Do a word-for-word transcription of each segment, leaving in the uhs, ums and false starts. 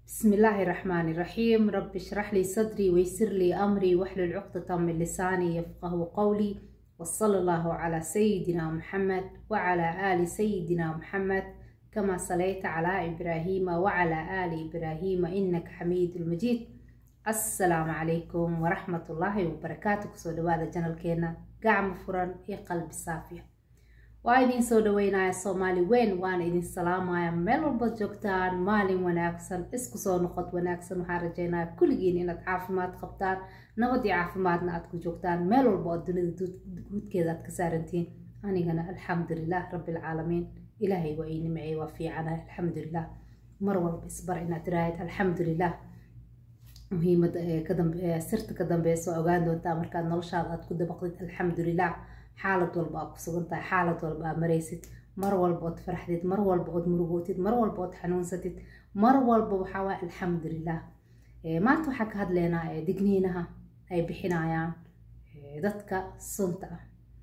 بسم الله الرحمن الرحيم. رب اشرح لي صدري ويسر لي أمري واحلل عقدة من لساني يفقه قولي، وصلى الله على سيدنا محمد وعلى آل سيدنا محمد كما صليت على إبراهيم وعلى آل إبراهيم إنك حميد مجيد. السلام عليكم ورحمة الله وبركاته. كسو هذا جنال كينا قاعم فرن إي قلب صافية وإذن سو دوينا سومالي وين وأنا إذن سلامايا meel walba joogtaan maalin wanaagsan isku soo noqod wanaagsan. waxaan rajaynaa kulligiin inaad caafimaad qabtaan, nabad iyo caafimaadna aad ku joogtaan meel walba oo dunida guudkeeda aad ka saarantiin. anigana alxamdulilah rabbil caalamiin, ilaahay waa ii nimcay waa fiicanahay alxamdulilah. mar walba isbar inaad tiraahid alxamdulilah. muhiimada ka dambe sirta ka dambayso ogaan doontaa markaad noloshaada aad ku dabaqdid alxamdulilah. xaalad walba aad ku sugan tahay, xaalad walba aad maraysid, mar walba ood faraxdid, mar walba ood murugootid, mar walba ood xanuunsatid, mar walba waxaa waa alxamdulilah. maanta waxaa ka hadlaynaa digniinaha ay bixinayaan dadka sunta ah.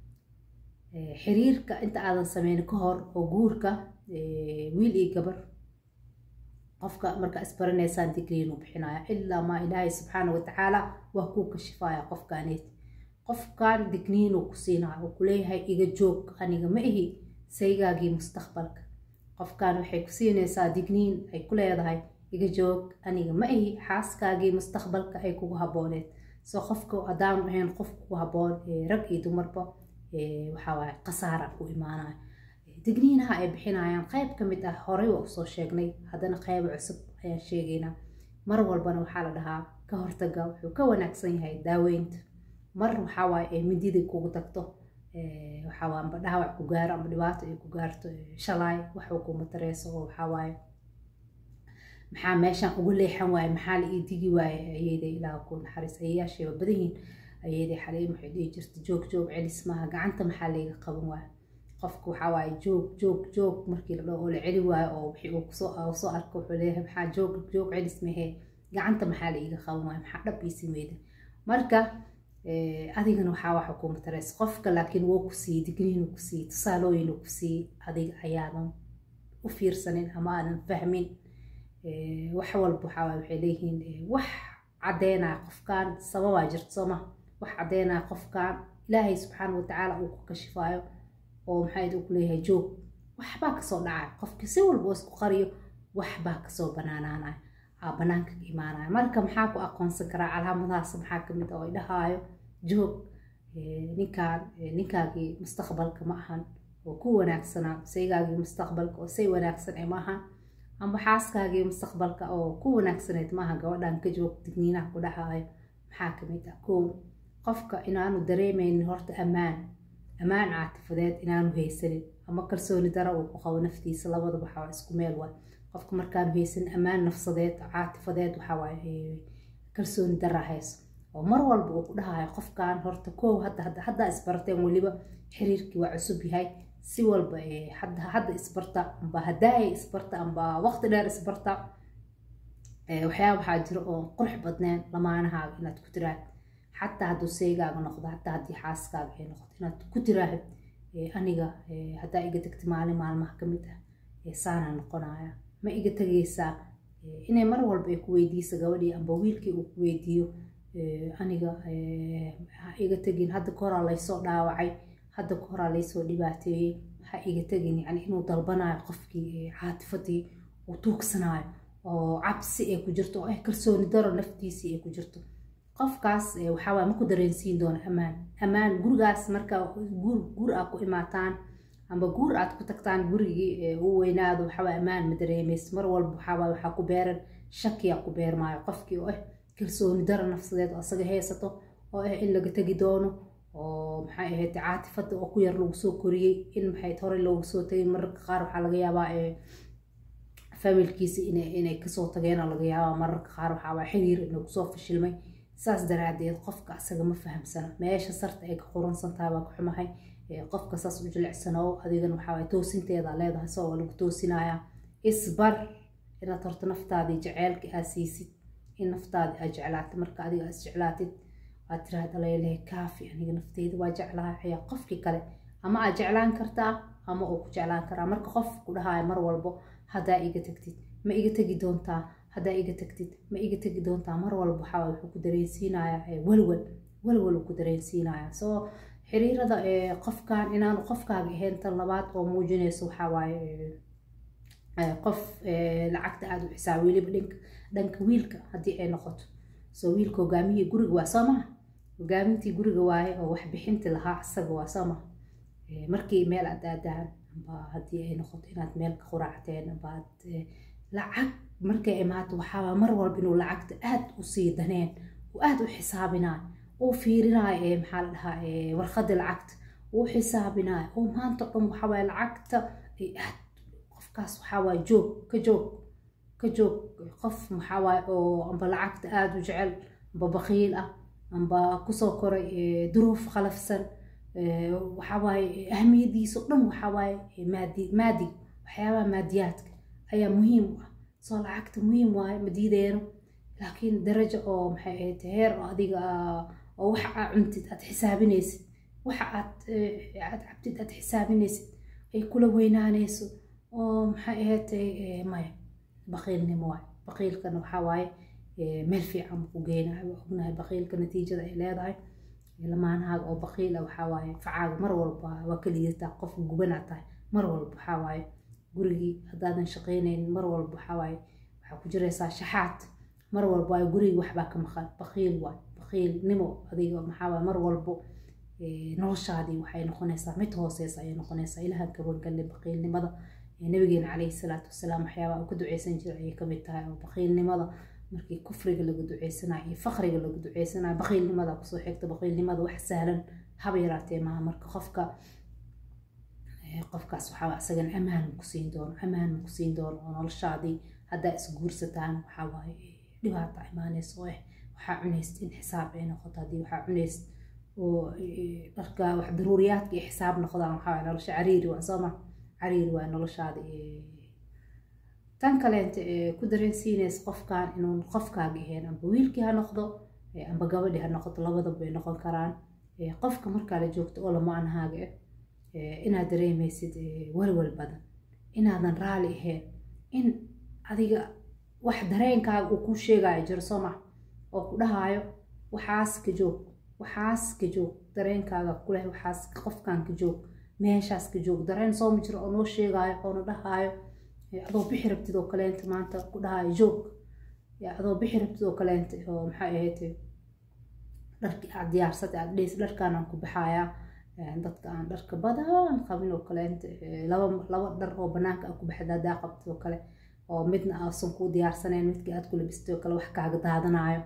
xiriirka inta aadan sameyn ka hor oo guurka wiil iyo gabar qofka marka isbaranaysaan digniin u bixinaya ilaa ma ilaahay subxaana wa tacaala waa kuu kashifaya qofkaaneed. qofkan digniin uu ku siinaa uu ku leeyahay iga joog, aniga ma ihi saygaagii mustaqbalka. qofkan waxay ku siinaysaa digniin ay ku leedahay iga joog, aniga ma ihi xaaskaagii mustaqbalka ay kugu habooneed. soo qofka haddaan ahayn qof kugu haboon rag iyo dumarba waxaa waaye khasaara ku imaanaya. digniinaha ay bixinayaan qayb ka mid ah horey waa usoo sheegnay, haddana qayb cusub ayaan sheegaynaa. mar walbana waxaa la dhahaa ka hortaga wuxuu ka wanaagsan yahay daaweynta. mar waxaa waaye ee midida kugu tagto waxaa waa amba dhaawac ku gaaro ama dhibaato ay ku gaarto shalay waxuu kuma tareyso oo waxaa waaye maxaa meeshan ugu leexan waaye, maxaa la ii digi waaye. ayeeday ilaaha ku naxariis ayayaasheeba badanyihin. ayeeday xalay maxay dhihi jirta joog joog celis maaha, gacanta maxaa layga qaban waaye. qofka waxaa waaye joog joog joog markii la dhaho oo la celi waayo oo wixii uu kusoo soo arko wuxuu leeyahay maxaa joog joog celis mahee, gacanta maxaa la iiga qaban waaye, maxaa dhab ii sameeyay. marka adigana waxaa waxa ku matareys qofka, laakiin wuu ku sii digniin ku sii tusaalooyin ku sii adiga ayaadan u fiirsanin ama aadan fahmin. wax walba waxaa waxay leeyihiin wax cadeynaa qofkan sababaa jirto sooma, wax cadeynaa qofkan ilaahay subxaana wa tacaala uu ku kashifaayo oo maxay ku leeyahay joog. waxbaa kasoo dhacay qofki si walba isku qariyo waxbaa kasoo banaanaanaya banaanka ka imaanaya. marka maxaa ku aqoonsan karaa calaamadahaas maxaa kamid ah oo idhahaayo joog, ninkaan ninkaagii mustaqbalka ma ahan oo ku wanaagsanaa, saygaagii mustaqbalka oo say wanaagsan ee ma ahan, ama xaaskaagii mustaqbalka oo ku wanaagsaneed ma aha. gabadhan ka joog digniinaha ku dhahaayo maxaa kamid ah kow, qofka inaanu dareemaynin horta ammaan ammaan caatifadeed inaanu haysanin ama kalsooni daro uu ku qabo naftiisa. labadaba waxaa isku meel waa qofka markaan haysan ammaan nafsadeed caatifadeed waxaa waaye kalsooni daro hayso oo mar walba uu ku dhahayo qofkan horta koow hadda hadda hadda isbarteen waliba xiriirkii waa cusub yahay si walba hadda hadda isbarta amba haddaa isbarta amba waqti dheer isbarta waxyaaba waxaa jiro oo qurux badneen lamaanahaaga inaad ku tiraahid, xataa hadduu seygaaga noqdo, xataa haddii xaaskaaga ay noqoto inaad ku tiraahid aniga haddaa iga tagti maalin maalmaha ka mid ah saana noqonaya, ma iga tagaysaa. inay mar walba ay ku weydiiso gabadhii amba wiilkii uu ku weydiiyo aniga ha iga tagin, hadda ka horaa laysoo dhaawacay, hadda ka horaa laysoo dhibaateeyey, ha iga tagin. yani inuu dalbanayo qofkii caatifadii uu tuugsanayo oo cabsi ay ku jirto oo kalsooni daro naftiisii ay ku jirto. qofkaas waxaa waaye ma ku dareensiin doono ammaan. ammaan gurigaas marka guur guur aad ku imaataan amba guur aad ku tagtaan gurigii uu weynaado waxaa waaye ammaan ma dareemayso. mar walba waxaa waaye waxaa ku beeran shakiya ku beermaayo qofkii oo ah kalsooni daro nafsadeed oo asaga haysato oo ah in laga tagi doono oo maxay ahayd caatifada oo ku yar lagu soo koriyey in maxay hore loogu soo tagay. mararka qaar waxaa laga yaabaa familkiisa inay inay kasoo tageen oo laga yaabaa mararka qaar waxaa waaye xiriir inuu kusoo fashilmay. saas daraadeed qofka asaga ma fahamsana meesha sarta ay ka quransan tahay baa ku xumahay. qofka saas u jilicsanow adigana waxaa waaye toosinteeda leedahay soo lagu toosinaya. isbar inaad horta naftaadii jaceylka aad siisid, in naftaadii aad jeclaatid. marka adiga aad jeclaatid aad tiraahdo leeyahay kaafi aniga nafteyda waa jeclahay ayaa qofkii kale ama aad jeclaan kartaa ama uu ku jeclaan karaa. marka qof ku dhahayo mar walbo haddaa iga tagtid ma iga tagi doontaa, haddaa iga tagtid ma iga tagi doontaa mar walba waxaa wuxuu ku dareensiinayaa walwal walwal ku dareensiinayaa soo xiriirada qofkan inaan qofkaaga ahayn tan labaad oo muujinayso waxaa waaye qof lacagta aad u xisaab weliba dhanka dhanka wiilka haddii ay noqoto soo wiilka hogaamiyii guriga waa soo maha hogaamintii guriga waaye oo wax bixinti lahaa isaga waa soo maha markii meel aad aadaan amba haddii ay noqoto inaad meel ka quraacteen amba aad lacag markay imaato waxaa mar walba inuu lacagta aad u sii daneen oo aad u xisaabinayo oo fiirinayo maxaa la dhahaa warqada lacagta oo xisaabinayo oo maanta dhan waxaa waaye lacagta ay aad qofkaas waxaa waaye joog ka joog ka joog qof maxaa waaye oo amba lacagta aad u jecel amba baqiil ah amba kusoo koray duruuf qalafsan waxaa waaye ahmiyadiisa dhan waxaa waaye maadi maadi waxyaabaha maadiyaadka ayaa muhiim u ah soo lacagta muhiim waaye ma diideeno laakiin darajo oo maxay ahayd heer oo adiga oo waxa aad cuntid aad xisaabinaysid waxa aad aad cabtid aad xisaabinaysid ay kula weynaanayso oo maxay ahayd maya baqiilnimo waaye baqiilkana waxaa waaye meel fiican ku geynayo ognahay baqiilka natiijada ay leedahay lamaanahaaga oo baqiila waxaa waaye facaaga mar walba waa ka liidataa qof gubanaa tahay mar walba waxaa waaye gurigii haddaadan shaqaynaynin mar walba waxaa waaye waxaa ku jiraysaa shaxaad mar walba waaye gurigii waxbaa ka maqan baqiil waaye baqiilnimo adiga maxaa waaye mar walbo noloshaadii waxay noqonaysaa mid hooseysa ayay noqonaysaa ilaha gabangalle baqiilnimada nabigeena calayhi salaatu wasalaam waxyaabaa uu ka duceysan jiray ayay kamid tahay oo baqiilnimada markii kufriga laga duceysanayo iyo faqriga laga duceysanayo baqiilnimada kusoo xigta baqiilnimada wax sahlan haba yaraatee maaha marka qofka qofkaas waxaa isagan amaan ku siin doono amaan ku siin doono oo noloshaadii haddaa isguursataan waxaa waaye dhibaata imaanayso oo waxaa cunaysid in xisaab ay noqoto haddii waxaa cunaysid oo dharka wax daruuriyaadka iyo xisaab noqdaan waxaa waaye nolosha cariiri waa sooma cariiri waa noloshaada tan kaleenta ku dareensiinaysa qofkan inuu qofkaaga ahayn amba wiilkii ha noqdo amba gabadhii ha noqoto labadaba bay noqon karaan qofka markaa la joogto oo lamaanahaaga ah inaad dareemaysid walwal badan inaadan raali ahayn in adiga wax dareenkaaga uu ku sheegayo jiro soo maha oo ku dhahaayo waxaas ka joog waxaas ka joog dareenkaaga kuleh waxaas qofkan ka joog meeshaas ka joog dareen soo ma jiro oo noo sheegaayo oo na dhahaayo adoo bixi rabtid oo kaleenta maanta ku dhahaayo joog adoo bixi rabtid oo kaleenta oo maxay ahayd dharkii aad diyaarsatay aad dhehaysid dharkaan aan ku baxayaa dadka aan dharka badan qabin oo kaleenta laba laba dhar oo banaanka aad ku baxda hadaa qabtid oo kale oo midna aasan ku diyaarsanayn midkii aad ku labistay oo kale wax kaaga daadanayo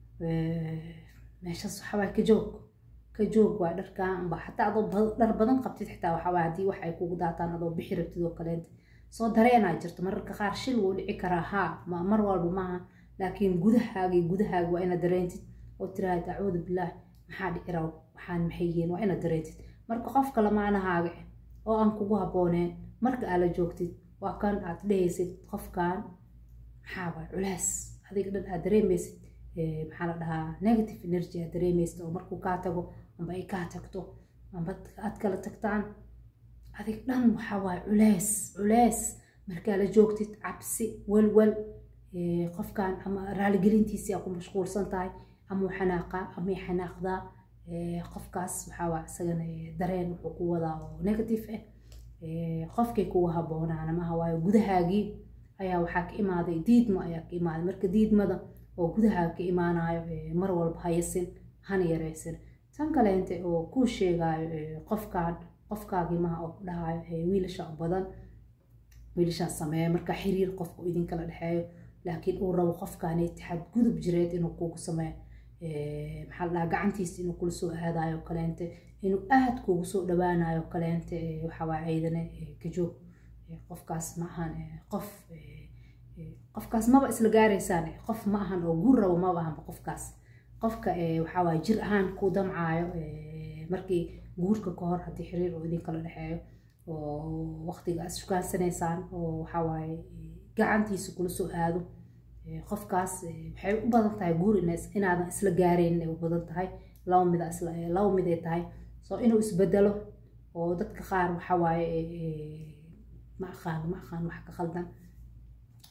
meeshaas waxaa waaye ka joog ka joog waa dharkaan ba xataa adoo dhar badan qabtid xitaa waxaa waaye haddii wax ay kugu daataan adoo bixi rabtid oo kaleenta soo dareenaa jirto mararka qaar shil wuu dhici karaa haa mar walba maaha laakiin gudahaagii gudahaaga waa inaad dareentid oo tiraahda acuudu billaah maxaa dhici raw waxaan maxay yihiin waa inaad dareentid marka qofka lamaanahaaga oo aan kugu habbooneen marka aad la joogtid waa kan aad dhehaysid qofkan maxaa waay culays adiga dhan aad dareemaysid maxaa la dhahaa negative energy aad dareemaysid oo markuu kaa tago amba ay kaa tagto amba aad kala tagtaan adig dhan waxaa waaye culays culays markaa la joogtid cabsi walwal qofkan ama raaligelintiisii aa ku mashquulsan tahay ama xanaaqa ama xanaaqdaa qofkaas waxaa waa isagana dareen wuxuu ku wadaa oo negative ah qofkay kugu habboonaan amaha waayo gudahaagii ayaa waxaa ka imaaday diidmo ayaa ka imaaday marka diidmada oo gudahaaga ka imaanayo mar walba hayasin hana yaraysin tan kaleente oo kuu sheegaayo qofkan qofkaagii maha oo ku dhahayo wiilasha badan wiilashaan sameeya marka xiriir qofku idinkala dhexeeyo laakiin uu rabo qofkaan itixaad gudub jireed inuu kugu sameeyo maxaa la dhahaa gacantiisa inuu kula soo aadayo kaleente inuu aad kugu soo dhawaanayo kaleente waxaa waa ciidane ka joog qofkaas ma ahan qof qofkaas maba isla gaaraysaan qof ma ahan oo guur rabo maba ahanba qofkaas qofka waxaa waa jir ahaan ku damcaayo markii guurka ka hor haddii xiriir uu idinkala dhexeeyo oo waqtiga aad shukansanaysaan oo waxaa waaye gacantiisa kula soo aado qofkaas waxay u badan tahay guur inaadan isla gaarayn ay u badan tahay laba mid isla laba mid ay tahay soo inuu isbedelo oo dadka qaar waxaa waaye ma aqaan ma aqaan wax ka khaldan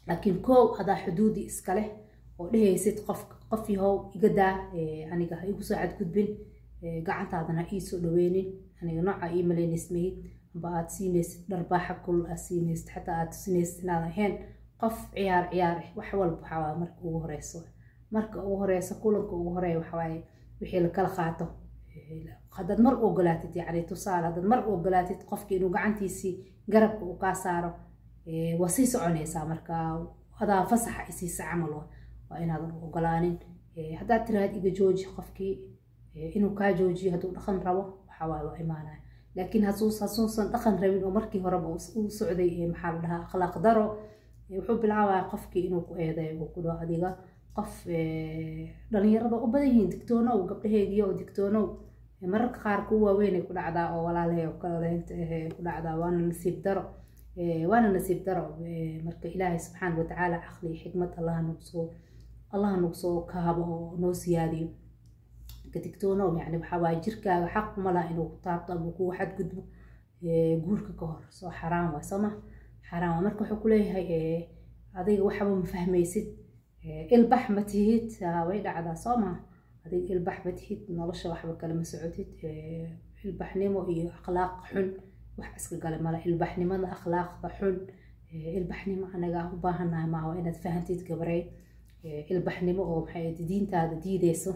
laakiin koow adaa xuduudi iska leh oo dhehaysid qof qof yahow iga daa aniga ha igu soo xadgudbin gacantaadana ii soo dhaweynin aniga nooca ii maleynismay amba aad siinaysid dharbaaxa kul aad siinaysid xataa aad tusinaysid inaad ahayn qof ciyaar ciyaar ah wax walba waxa waa marka ugu horeyso marka ugu horeyso kulanka ugu horeeya waxa waaye wixii la kala qaato haddaad mar ogolaatid yacni tusaale haddaad mar ogolaatid qofka inuu gacantiisii garabka uu kaa saaro waa sii soconaysaa marka adaa fasaxa isiisa camal waa inaadan ogolaanin haddaad tiraahad iga jooji qofkii inuu kaa joojiyo hadduu dhaqan rabo waxa waaye waa imaanaya laakiin hasuus hasuusan dhaqan rabin oo markii horeba uu socday maxaa la dhahaa akhlaaq daro wuxuu bilaabaya qofkii inuu ku eedeeyo uu ku dhaho adiga qof dhalinyarada u badan yihiin digtoonow gabdhaheegiyo oo digtoonow mararka qaar kuwa waaweynay ku dhacdaa oo walaalahay oo kaleenta ku dhacdaa waana nasiib daro وانا نسيب درو مركا إلهي سبحانه وتعالى عقلي حكمة الله نقصو الله نقصو كهبه نوسيادي كتكتونو يعني بحواي جركا حق ملا إنو طابطب وكو حد قدبو قولك كهر سو حرام وسمح حرام مركا حكولي هاي هذي وحبا مفهميسيد البح متهيت ويدا عدا سمح هذي البح متهيت نرشا وحبا كلمة سعوديت البح نيمو إيو أخلاق حن wax iska galay mala ilbaxnimada akhlaaqda xun ilbaxnimo anaga u baahanahay ma waa inaad fahantid gabaray ilbaxnimo oo maxay diintaada diideyso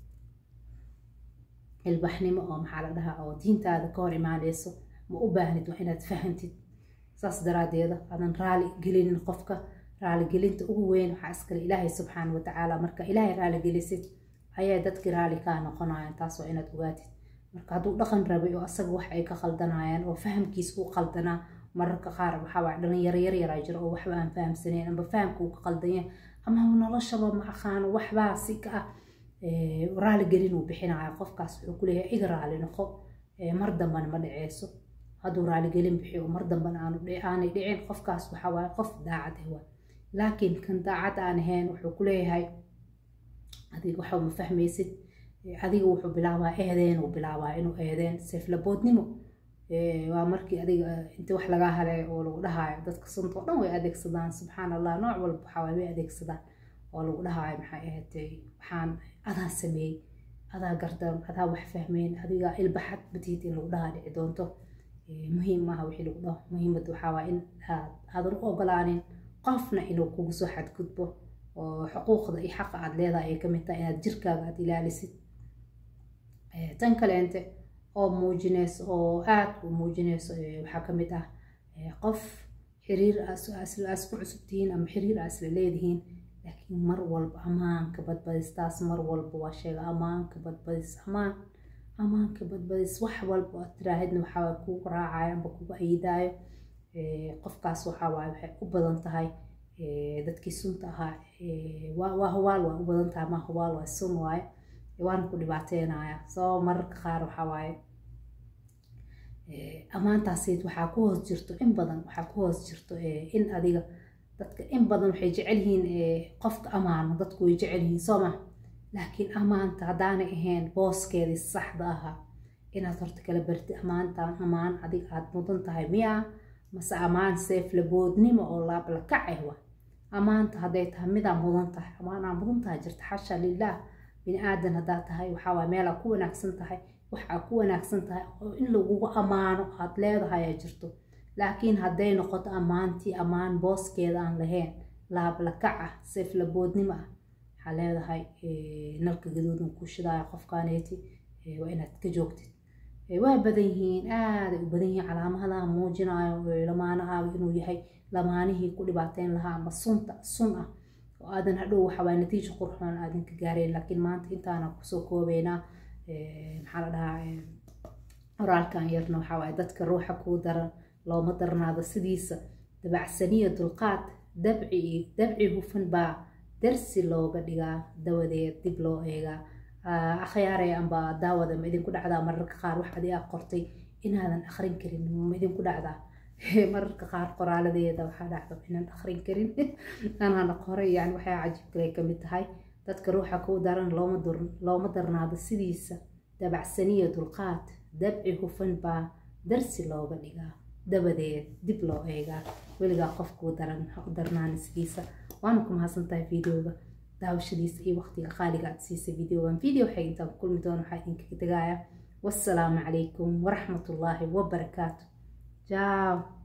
ilbaxnimo oo maxaa la dhahaa oo diintaada ka hor imaanayso ma u baahnid waa inaad fahantid saas daraadeeda aadan raali gelinin qofka raali gelinta ugu weyn waxa iskale ilaahay subxaanahu wa tacaala marka ilaahay raali gelisid ayaa dadkii raali kaa noqonayaan taas waa inaad ogaatid marka hadduu dhaqan rabay oo asaga wax ay ka qaldanayaan oo fahamkiisa uu qaldanaa mararka qaar waxa waa dhalinyaro yar yar jira oo waxba aan fahamsanayn amba fahamku uu ka qaldanyahay ama noloshaba ma aqaan waxba si ka ah raali gelin uu bixinayo qofkaas wuxuu ku leeyahay iga raali noqo mar dambana ma dhaceyso hadduu raali gelin bixiyo mar dambana aanu aanay dhicin qofkaas waxa waa qof daacad ah waa laakiin kan daacad aan ahayn wuxuu ku leeyahay adiga waxa ma fahmaysid adiga wuxuu bilaabaa eedeen uu bilaabaa inuu eedeen seeflaboodnimo waa markii adiga inta wax laga halay oo lagu dhahayo dadka sunta oo dhan way adeegsadaan subxaan allah nooc walba waxa way adeegsadaan oo lagu dhahayo maxay ahayd waxaan adaa sameeyay adaa gardan adaa wax fahmeen adiga ilbaxad batiid in lagu dhahaa dhici doonto muhiim maaha wixii lagu dhaho muhiimadu waxa waa in aadan u ogolaanin qofna inuu kugu soo xadgudbo oo xuquuqda iyo xaqa aad leedahay ay ka mid tahay inaad jirkaaga aad ilaalisid tan kale inta oo muujinayso oo aad u muujinayso waxa ka mid ah qof xiriir asla asku cusubtiin ama xiriir asla leedihiin laakiin mar walba amaanka badbadistaas mar walba waa sheega amaanka badbadis amaan amaanka badbadis wax walba aad tiraahidna waxa ku raacaya amba kugu ayidaayo qofkaas waxa waxay u badan tahay dadkii sunta ahaa waa huwaal waa u badan tahay ma huwaal waa sun waaye waan ku dhibaateynaya soo mararka qaar waxa waaye amaantaasiid waxaa ku hoos jirto in badan waxaa ku hoos jirto in adiga dadka in badan waxay jecel yihiin qofka amaano dadku way jecel yihiin soo ma laakiin amaanta haddaanay ahayn booskeedii saxda ahaa inaad horta kala barti amaantaan amaan adiga aad mudan tahay miya mase amaan seef laboodnimo oo laabla kacay wa amaanta hadday tahay midaa mudan tahay amaanaa mudan tahay jirta xasha lilah bini aadan haddaa tahay waxaa waa meelaa ku wanaagsan tahay waxaa ku wanaagsan tahay oo in lagugu amaano aad leedahay ay jirto laakiin hadday noqoto amaantii amaan booskeeda aan lahayn laabla kaca seef laboodnimo ah waxaa leedahay nalka gaduudan ku shidaayo qofkaaneeti waa inaad ka joogtid waa badan yihiin aaday u badan yihiin calaamadaha muujinayo lamaanahaaga inuu yahay lamaanihii ku dhibaateyn lahaa ama sunta sun ah oo aadan hadhow waxa waa natiijo qurxoon aadan ka gaareen laakiin maanta intaana kusoo koobeynaa maxaa la dhahaa qoraalkan yarna waxa waaye dadka ruuxa kuu daran looma darnaado sidiisa dabacsaniya dulqaad dabci dabci hufan baa darsi looga dhigaa dawadeed dib loo eegaa akhyaarey amba daawada ma idinku dhacdaa mararka qaar wax adi aad qortay inaadan akhrin karin ma idinku dhacdaa mararka qaar qoraaladeeda waxaa dhacdo inaan akhrin karin anana qoray yani waxay cajiib kale ka mid tahay dadka ruuxa kuu daran looma dur looma darnaado sidiisa dabacsaniya dulqaad dabci hufan baa darsi looga dhigaa dabadeed dib loo eegaa weligaa qofkuu daran ha u darnaan sidiisa. waana ku mahadsantahay videoga daawashadiisa iyo waqtiga qaaliga aad siisay videogan. video waxay intaan ku kulmi doono waxaa idinkaga tegaaya wassalaamu calaykum waraxmatullaahi wabarakaatu. ciao.